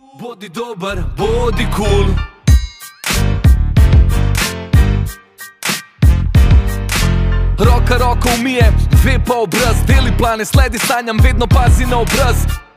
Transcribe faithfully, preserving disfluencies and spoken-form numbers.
Bodi dobar, bodi cool. Roka roka umije, dve pa obraz, deli plane, sledi sanjam, vedno pazi na obraz.